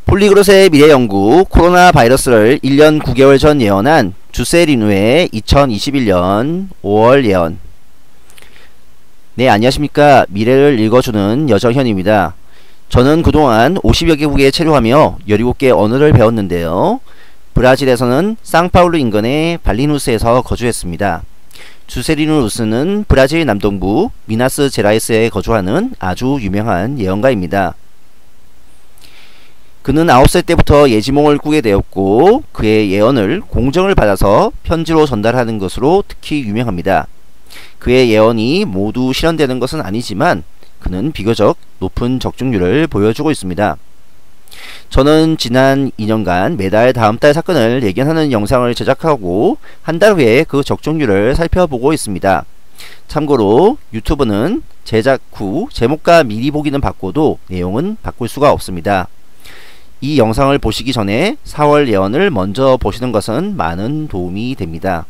폴리그롯의 미래연구 코로나 바이러스를 1년 9개월 전 예언한 주세리누의 2021년 5월 예언. 네, 안녕하십니까. 미래를 읽어주는 여정현입니다. 저는 그동안 50여 개국에 체류하며 17개 언어를 배웠는데요. 브라질에서는 상파울루 인근의 발리누스에서 거주했습니다. 주세리누스는 브라질 남동부 미나스 제라이스에 거주하는 아주 유명한 예언가입니다. 그는 9살 때부터 예지몽을 꾸게 되었고 그의 예언을 공정을 받아서 편지로 전달하는 것으로 특히 유명합니다. 그의 예언이 모두 실현되는 것은 아니지만 그는 비교적 높은 적중률을 보여주고 있습니다. 저는 지난 2년간 매달 다음 달 사건을 예견하는 영상을 제작하고 한 달 후에 그 적중률을 살펴보고 있습니다. 참고로 유튜브는 제작 후 제목과 미리 보기는 바꿔도 내용은 바꿀 수가 없습니다. 이 영상을 보시기 전에 4월 예언을 먼저 보시는 것은 많은 도움이 됩니다.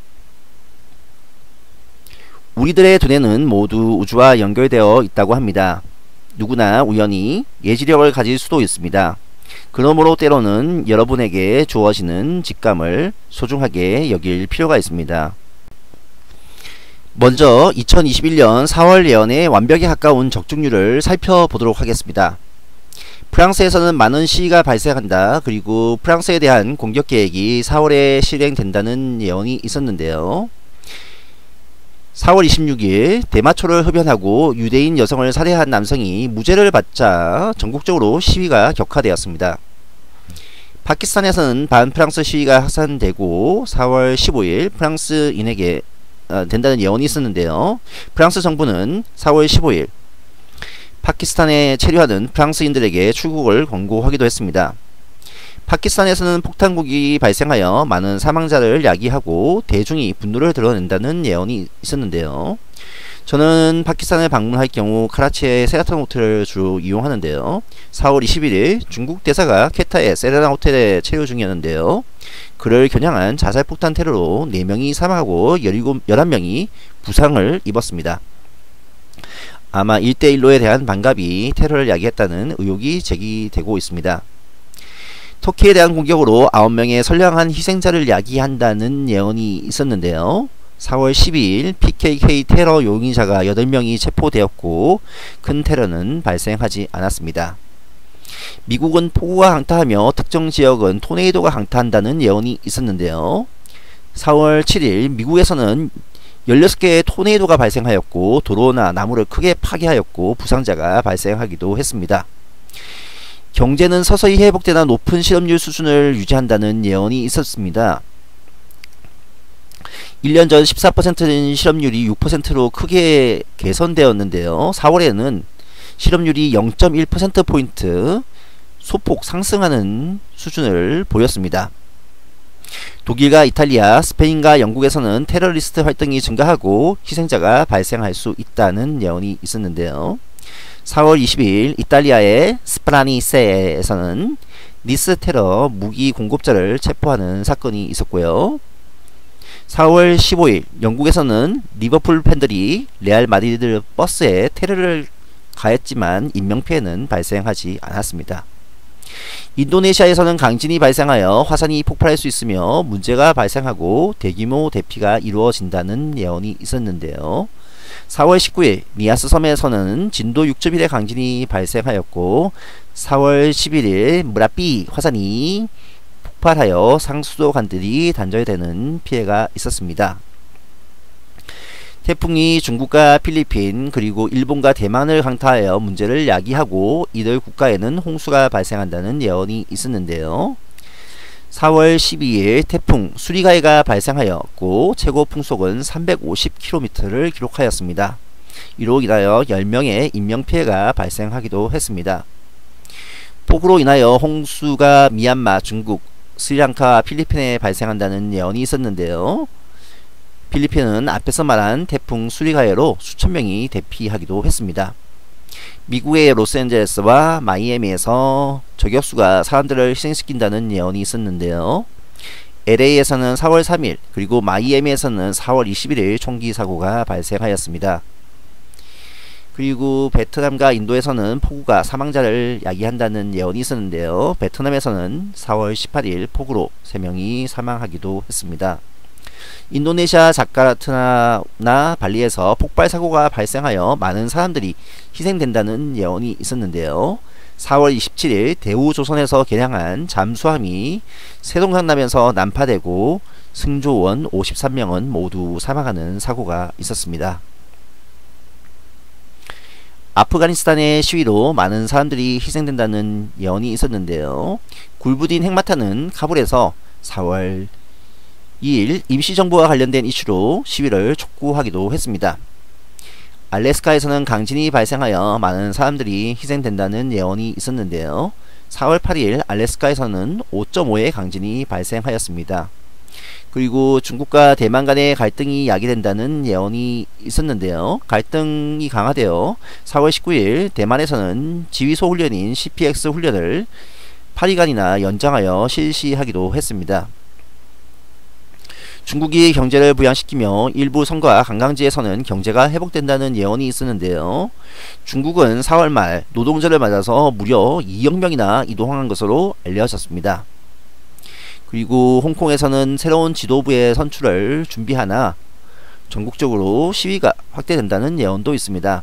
우리들의 두뇌는 모두 우주와 연결되어 있다고 합니다. 누구나 우연히 예지력을 가질 수도 있습니다. 그러므로 때로는 여러분에게 주어지는 직감을 소중하게 여길 필요가 있습니다. 먼저 2021년 4월 예언의 완벽에 가까운 적중률을 살펴보도록 하겠습니다. 프랑스에서는 많은 시위가 발생한다. 그리고 프랑스에 대한 공격 계획이 4월에 실행된다는 예언이 있었는데요. 4월 26일 대마초를 흡연하고 유대인 여성을 살해한 남성이 무죄를 받자 전국적으로 시위가 격화되었습니다. 파키스탄에서는 반프랑스 시위가 확산되고 4월 15일 프랑스인에게 된다는 예언이 있었는데요. 프랑스 정부는 4월 15일 파키스탄에 체류하는 프랑스인들에게 출국을 권고하기도 했습니다. 파키스탄에서는 폭탄국이 발생하여 많은 사망자를 야기하고 대중이 분노를 드러낸다는 예언이 있었는데요. 저는 파키스탄을 방문할 경우 카라치의 세라탄 호텔을 주로 이용하는데요. 4월 21일 중국 대사가 퀘타의 세레나 호텔에 체류 중이었는데요. 그를 겨냥한 자살폭탄 테러로 4명이 사망하고 11명이 부상을 입었습니다. 아마 1대1로에 대한 반갑이 테러를 야기했다는 의혹이 제기되고 있습니다. 터키에 대한 공격으로 9명의 선량한 희생자를 야기한다는 예언이 있었는데요. 4월 12일 PKK 테러 용의자가 8명이 체포되었고 큰 테러는 발생하지 않았습니다. 미국은 폭우가 강타하며 특정 지역은 토네이도가 강타한다는 예언이 있었는데요. 4월 7일 미국에서는 16개의 토네이도가 발생하였고 도로나 나무를 크게 파괴하였고 부상자가 발생하기도 했습니다. 경제는 서서히 회복되나 높은 실업률 수준을 유지한다는 예언이 있었습니다. 1년 전 14%인 실업률이 6%로 크게 개선되었는데요. 4월에는 실업률이 0.1%포인트 소폭 상승하는 수준을 보였습니다. 독일과 이탈리아, 스페인과 영국에서는 테러리스트 활동이 증가하고 희생자가 발생할 수 있다는 예언이 있었는데요. 4월 22일 이탈리아의 스프라니세에서는 니스 테러 무기 공급자를 체포하는 사건이 있었고요. 4월 15일 영국에서는 리버풀 팬들이 레알 마드리드 버스에 테러를 가했지만 인명피해는 발생하지 않았습니다. 인도네시아에서는 강진이 발생하여 화산이 폭발할 수 있으며 문제가 발생하고 대규모 대피가 이루어진다는 예언이 있었는데요. 4월 19일 니아스 섬에서는 진도 6.1의 강진이 발생하였고 4월 11일 무라피 화산이 폭발하여 상수도관들이 단절되는 피해가 있었습니다. 태풍이 중국과 필리핀 그리고 일본과 대만을 강타하여 문제를 야기하고 이들 국가에는 홍수가 발생한다는 예언이 있었는데요. 4월 12일 태풍 수리가이가 발생하였고 최고 풍속은 350km를 기록하였습니다. 이로 인하여 10명의 인명피해가 발생하기도 했습니다. 폭우로 인하여 홍수가 미얀마, 중국, 스리랑카, 필리핀에 발생한다는 예언이 있었는데요. 필리핀은 앞에서 말한 태풍 수리가이로 수천 명이 대피하기도 했습니다. 미국의 로스앤젤레스와 마이애미에서 저격수가 사람들을 희생시킨다는 예언이 있었는데요. LA에서는 4월 3일 그리고 마이애미에서는 4월 21일 총기 사고가 발생하였습니다. 그리고 베트남과 인도에서는 폭우가 사망자를 야기한다는 예언이 있었는데요. 베트남에서는 4월 18일 폭우로 3명이 사망하기도 했습니다. 인도네시아 자카르타나 발리에서 폭발 사고가 발생하여 많은 사람들이 희생된다는 예언이 있었는데요. 4월 27일 대우조선에서 개량한 잠수함이 세동강 나면서 난파되고 승조원 53명은 모두 사망하는 사고가 있었습니다. 아프가니스탄의 시위로 많은 사람들이 희생된다는 예언이 있었는데요. 굴부딘 핵마타는 카불에서 4월 2일 임시정부와 관련된 이슈로 시위를 촉구하기도 했습니다. 알래스카에서는 강진이 발생하여 많은 사람들이 희생된다는 예언이 있었는데요. 4월 8일 알래스카에서는 5.5의 강진이 발생하였습니다. 그리고 중국과 대만 간의 갈등이 야기된다는 예언이 있었는데요. 갈등이 강화되어 4월 19일 대만에서는 지휘소 훈련인 CPX 훈련을 8일간이나 연장하여 실시하기도 했습니다. 중국이 경제를 부양시키며 일부 성과 관광지에서는 경제가 회복된다는 예언이 있었는데요. 중국은 4월 말 노동절을 맞아서 무려 2억 명이나 이동한 것으로 알려졌습니다. 그리고 홍콩에서는 새로운 지도부의 선출을 준비하나 전국적으로 시위가 확대된다는 예언도 있습니다.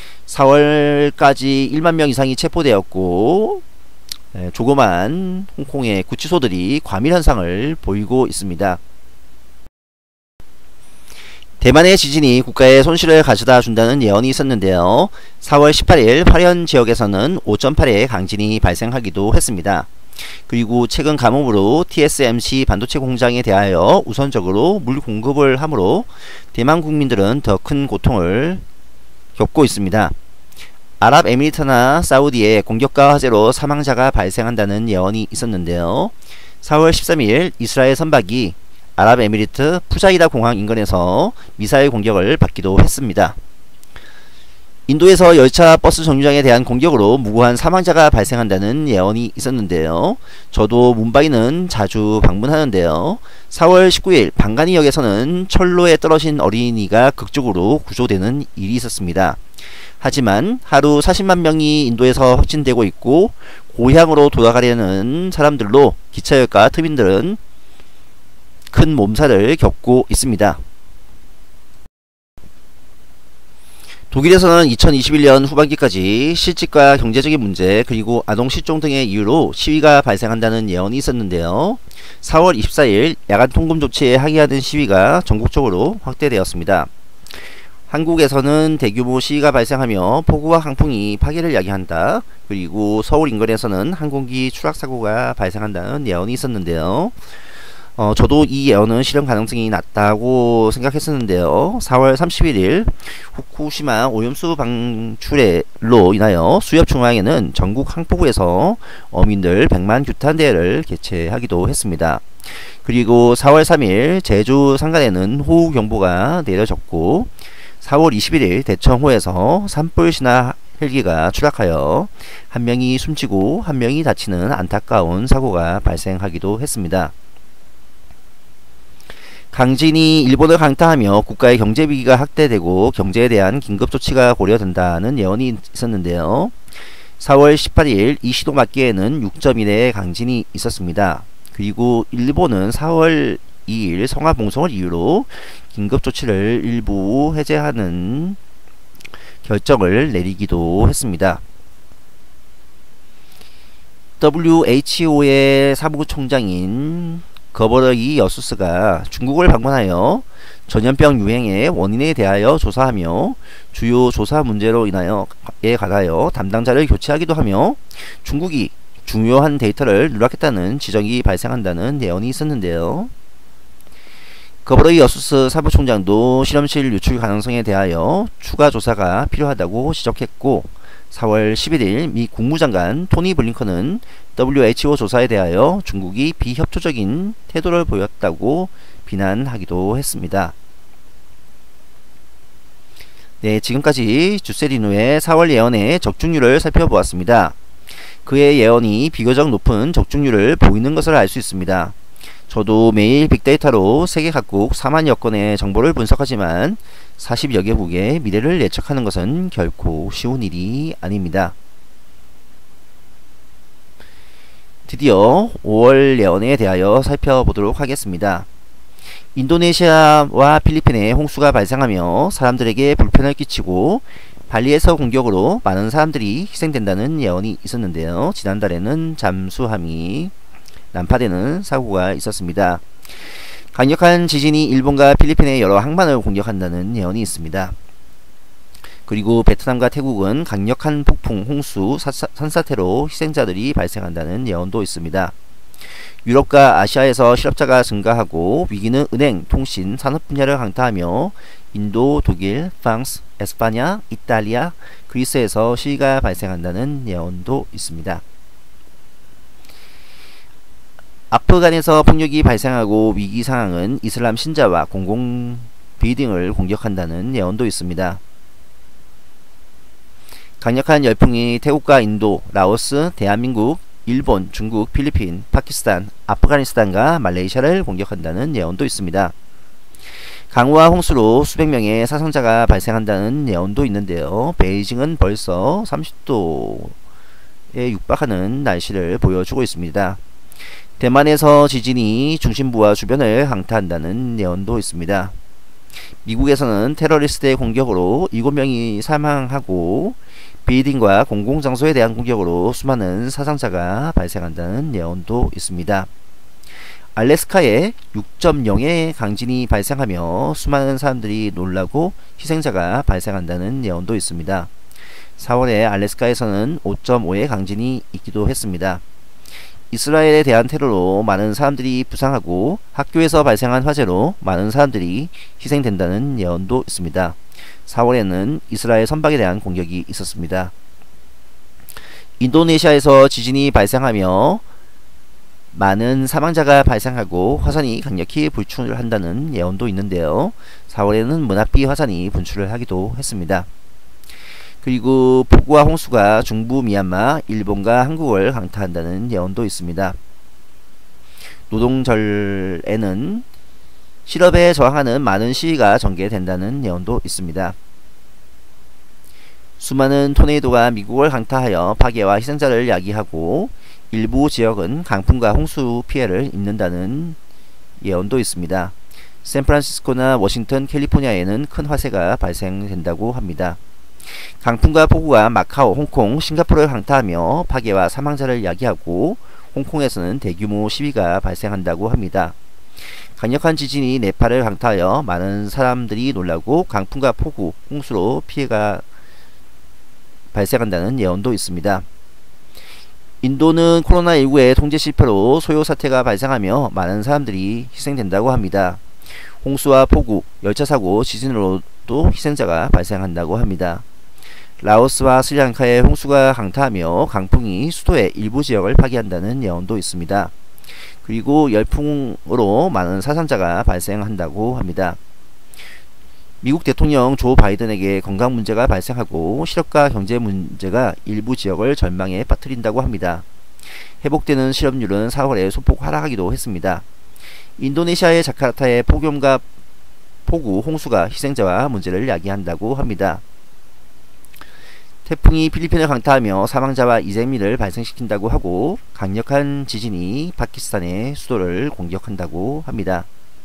4월까지 1만 명 이상이 체포되었고 조그만 홍콩의 구치소들이 과밀 현상을 보이고 있습니다. 대만의 지진이 국가에 손실을 가져다 준다는 예언이 있었는데요. 4월 18일 화련 지역에서는 5.8의 강진이 발생하기도 했습니다. 그리고 최근 가뭄으로 TSMC 반도체 공장에 대하여 우선적으로 물 공급을 하므로 대만 국민들은 더 큰 고통을 겪고 있습니다. 아랍에미리트나 사우디의 공격과 화재로 사망자가 발생한다는 예언이 있었는데요. 4월 13일 이스라엘 선박이 아랍에미리트 푸자이다 공항 인근에서 미사일 공격을 받기도 했습니다. 인도에서 열차 버스 정류장에 대한 공격으로 무고한 사망자가 발생한다는 예언이 있었는데요. 저도 뭄바이는 자주 방문하는데요. 4월 19일 방가니역에서는 철로에 떨어진 어린이가 극적으로 구조되는 일이 있었습니다. 하지만 하루 40만 명이 인도에서 확진되고 있고 고향으로 돌아가려는 사람들로 기차역과 터빈들은 큰 몸살을 겪고 있습니다. 독일에서는 2021년 후반기까지 실직과 경제적인 문제 그리고 아동 실종 등의 이유로 시위가 발생한다는 예언이 있었는데요. 4월 24일 야간 통금 조치에 항의하는 시위가 전국적으로 확대되었습니다. 한국에서는 대규모 시위가 발생하며 폭우와 강풍이 파괴를 야기한다. 그리고 서울 인근에서는 항공기 추락사고가 발생한다는 예언이 있었는데요. 저도 이 예언은 실현 가능성이 낮다고 생각했었는데요. 4월 31일 후쿠시마 오염수 방출로 인하여 수협 중앙에는 전국 항폭우에서 어민들 100만 규탄 대회를 개최하기도 했습니다. 그리고 4월 3일 제주 산간에는 호우경보가 내려졌고 4월 21일 대청호에서 산불 신화 헬기가 추락하여 한 명이 숨지고 한 명이 다치는 안타까운 사고가 발생하기도 했습니다. 강진이 일본을 강타하며 국가의 경제 위기가 확대되고 경제에 대한 긴급 조치가 고려된다는 예언이 있었는데요. 4월 18일 이시도 막기에는 6.1의 강진이 있었습니다. 그리고 일본은 4월 2일 성화봉송을 이유로 긴급 조치를 일부 해제하는 결정을 내리기도 했습니다. WHO의 사무총장인 거버러기 여수스가 중국을 방문하여 전염병 유행의 원인에 대하여 조사하며 주요 조사 문제로 인하여에 관하여 담당자를 교체하기도 하며 중국이 중요한 데이터를 누락했다는 지적이 발생한다는 예언이 있었는데요. 거버러기 여수스 사무총장도 실험실 유출 가능성에 대하여 추가 조사가 필요하다고 지적했고 4월 11일 미 국무장관 토니 블링컨은 WHO 조사에 대하여 중국이 비협조적인 태도를 보였다고 비난하기도 했습니다. 네, 지금까지 주세리누의 4월 예언의 적중률을 살펴보았습니다. 그의 예언이 비교적 높은 적중률을 보이는 것을 알 수 있습니다. 저도 매일 빅데이터로 세계 각국 4만여 건의 정보를 분석하지만 40여 개국의 미래를 예측하는 것은 결코 쉬운 일이 아닙니다. 드디어 5월 예언에 대하여 살펴보도록 하겠습니다. 인도네시아와 필리핀에 홍수가 발생하며 사람들에게 불편을 끼치고 발리에서 공격으로 많은 사람들이 희생된다는 예언이 있었는데요. 지난달에는 잠수함이 난파되는 사고가 있었습니다. 강력한 지진이 일본과 필리핀의 여러 항만을 공격한다는 예언이 있습니다. 그리고 베트남과 태국은 강력한 폭풍, 홍수, 산사태로 희생자들이 발생한다는 예언도 있습니다. 유럽과 아시아에서 실업자가 증가하고 위기는 은행, 통신, 산업 분야를 강타하며 인도, 독일, 프랑스, 에스파냐, 이탈리아, 그리스에서 시위가 발생한다는 예언도 있습니다. 아프간에서 폭력이 발생하고 위기 상황은 이슬람 신자와 공공 빌딩을 공격한다는 예언도 있습니다. 강력한 열풍이 태국과 인도, 라오스, 대한민국, 일본, 중국, 필리핀, 파키스탄, 아프가니스탄과 말레이시아를 공격한다는 예언도 있습니다. 강우와 홍수로 수백 명의 사상자가 발생한다는 예언도 있는데요. 베이징은 벌써 30도에 육박하는 날씨를 보여주고 있습니다. 대만에서 지진이 중심부와 주변을 강타한다는 예언도 있습니다. 미국에서는 테러리스트의 공격으로 7명이 사망하고 빌딩과 공공장소에 대한 공격으로 수많은 사상자가 발생한다는 예언도 있습니다. 알래스카에 6.0의 강진이 발생하며 수많은 사람들이 놀라고 희생자가 발생한다는 예언도 있습니다. 4월에 알래스카에서는 5.5의 강진이 있기도 했습니다. 이스라엘에 대한 테러로 많은 사람들이 부상하고 학교에서 발생한 화재로 많은 사람들이 희생된다는 예언도 있습니다. 4월에는 이스라엘 선박에 대한 공격이 있었습니다. 인도네시아에서 지진이 발생하며 많은 사망자가 발생하고 화산이 강력히 분출을 한다는 예언도 있는데요. 4월에는 모나피 화산이 분출을 하기도 했습니다. 그리고 폭우와 홍수가 중부 미얀마, 일본과 한국을 강타한다는 예언도 있습니다. 노동절에는 실업에 저항하는 많은 시위가 전개된다는 예언도 있습니다. 수많은 토네이도가 미국을 강타하여 파괴와 희생자를 야기하고 일부 지역은 강풍과 홍수 피해를 입는다는 예언도 있습니다. 샌프란시스코나 워싱턴, 캘리포니아에는 큰 화재가 발생된다고 합니다. 강풍과 폭우가 마카오, 홍콩, 싱가포르를 강타하며 파괴와 사망자를 야기하고 홍콩에서는 대규모 시위가 발생한다고 합니다. 강력한 지진이 네팔을 강타하여 많은 사람들이 놀라고 강풍과 폭우, 홍수로 피해가 발생한다는 예언도 있습니다. 인도는 코로나19의 통제 실패로 소요 사태가 발생하며 많은 사람들이 희생된다고 합니다. 홍수와 폭우, 열차 사고, 지진으로도 희생자가 발생한다고 합니다. 라오스와 스리랑카의 홍수가 강타하며 강풍이 수도의 일부 지역을 파괴한다는 예언도 있습니다. 그리고 열풍으로 많은 사상자가 발생한다고 합니다. 미국 대통령 조 바이든에게 건강 문제가 발생하고 실업과 경제 문제가 일부 지역을 절망에 빠뜨린다고 합니다. 회복되는 실업률은 4월에 소폭 하락하기도 했습니다. 인도네시아의 자카르타의 폭염과 폭우, 홍수가 희생자와 문제를 야기한다고 합니다. 태풍이 필리핀을 강타하며 사망자와 이재민을 발생시킨다고 하고 강력한 지진이 파키스탄의 수도를 공격한다고 합니다.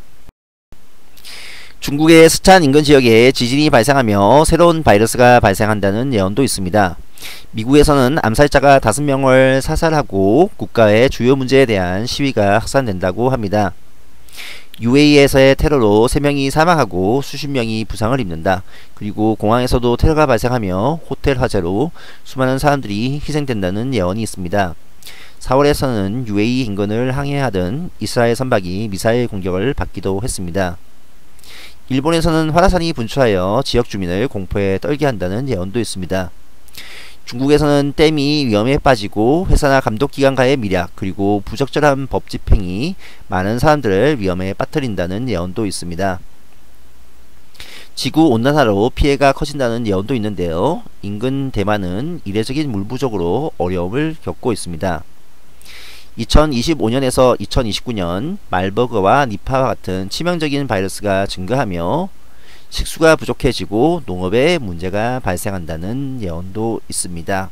중국의 스촨 인근 지역에 지진이 발생하며 새로운 바이러스가 발생한다는 예언도 있습니다. 미국에서는 암살자가 5명을 사살하고 국가의 주요 문제에 대한 시위가 확산된다고 합니다. UAE에서의 테러로 3명이 사망하고 수십 명이 부상을 입는다. 그리고 공항에서도 테러가 발생하며 호텔 화재로 수많은 사람들이 희생된다는 예언이 있습니다. 4월에서는 UAE 인근을 항해하던 이스라엘 선박이 미사일 공격을 받기도 했습니다. 일본에서는 활화산이 분출하여 지역 주민을 공포에 떨게 한다는 예언도 있습니다. 중국에서는 댐이 위험에 빠지고 회사나 감독기관과의 밀약 그리고 부적절한 법 집행이 많은 사람들을 위험에 빠뜨린다는 예언도 있습니다. 지구온난화로 피해가 커진다는 예언도 있는데요. 인근 대만은 이례적인 물 부족으로 어려움을 겪고 있습니다. 2025년에서 2029년 말버그와 니파와 같은 치명적인 바이러스가 증가하며 식수가 부족해지고 농업에 문제가 발생한다는 예언도 있습니다.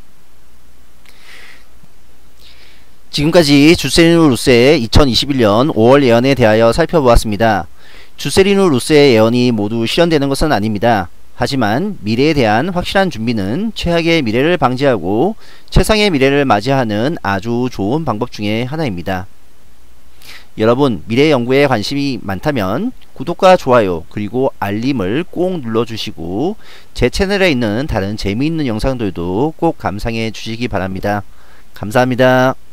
지금까지 주세리누 루세의 2021년 5월 예언에 대하여 살펴보았습니다. 주세리누 루세의 예언이 모두 실현되는 것은 아닙니다. 하지만 미래에 대한 확실한 준비는 최악의 미래를 방지하고 최상의 미래를 맞이하는 아주 좋은 방법 중에 하나입니다. 여러분, 미래 연구에 관심이 많다면 구독과 좋아요 그리고 알림을 꼭 눌러주시고 제 채널에 있는 다른 재미있는 영상들도 꼭 감상해 주시기 바랍니다. 감사합니다.